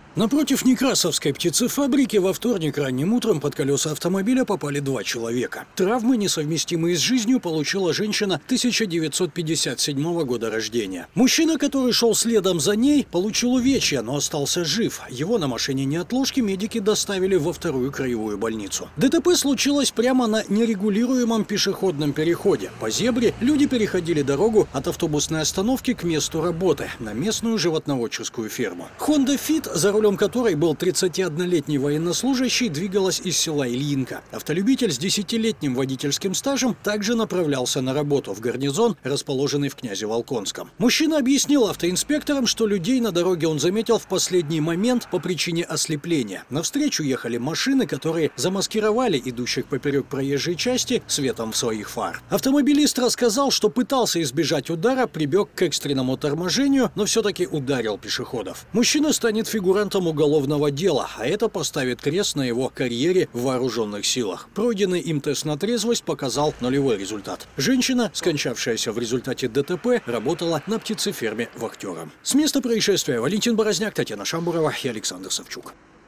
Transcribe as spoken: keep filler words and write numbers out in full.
Напротив Некрасовской птицефабрики во вторник ранним утром под колеса автомобиля попали два человека. Травмы, несовместимые с жизнью, получила женщина тысяча девятьсот пятьдесят седьмого года рождения. Мужчина, который шел следом за ней, получил увечья, но остался жив. Его на машине неотложки медики доставили во вторую краевую больницу. ДТП случилось прямо на нерегулируемом пешеходном переходе. По зебре люди переходили дорогу от автобусной остановки к месту работы, на местную животноводческую ферму. Honda Fit, за рулем которой был тридцатиоднолетний военнослужащий, двигалась из села Ильинка. Автолюбитель с десятилетним водительским стажем также направлялся на работу в гарнизон, расположенный в Князе-Волконском. Мужчина объяснил автоинспекторам, что людей на дороге он заметил в последний момент по причине ослепления. Навстречу ехали машины, которые замаскировали идущих поперек проезжей части светом в своих фар. Автомобилист рассказал, что пытался избежать удара, прибег к экстренному торможению, но все-таки ударил пешеходов. Мужчина станет фигурантом уголовного дела, а это поставит крест на его карьере в вооруженных силах. Пройденный им тест на трезвость показал нулевой результат. Женщина, скончавшаяся в результате ДТП, работала на птицеферме вахтером. С места происшествия Валентин Борозняк, Татьяна Шамбурова и Александр Савчук.